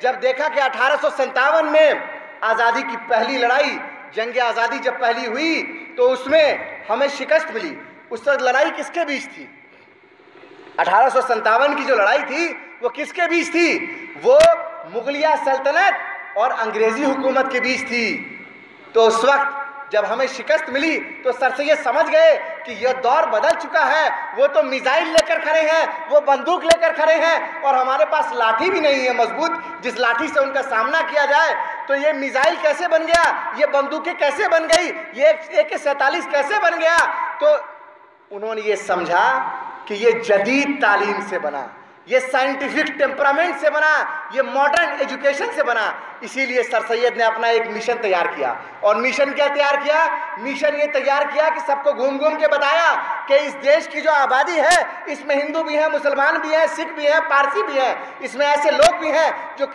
जब देखा कि 1857 में आज़ादी की पहली लड़ाई, जंग आज़ादी जब पहली हुई तो उसमें हमें शिकस्त मिली। उस वक्त लड़ाई किसके बीच थी? 1857 की जो लड़ाई थी वो किसके बीच थी? वो मुगलिया सल्तनत और अंग्रेजी हुकूमत के बीच थी। तो उस वक्त जब हमें शिकस्त मिली तो सर सैयद समझ गए कि यह दौर बदल चुका है। वो तो मिसाइल लेकर खड़े हैं, वो बंदूक लेकर खड़े हैं और हमारे पास लाठी भी नहीं है मजबूत जिस लाठी से उनका सामना किया जाए। तो ये मिसाइल कैसे बन गया, ये बंदूकें कैसे बन गई, ये AK-47 कैसे बन गया? तो उन्होंने ये समझा कि ये जदीद तालीम से बना, ये साइंटिफिक टेम्परामेंट से बना, ये मॉडर्न एजुकेशन से बना। इसीलिए सर सैयद ने अपना एक मिशन तैयार किया। और मिशन क्या तैयार किया? मिशन ये तैयार किया कि सबको घूम घूम के बताया कि इस देश की जो आबादी है इसमें हिंदू भी हैं, मुसलमान भी हैं, सिख भी हैं, पारसी भी हैं, इसमें ऐसे लोग भी हैं जो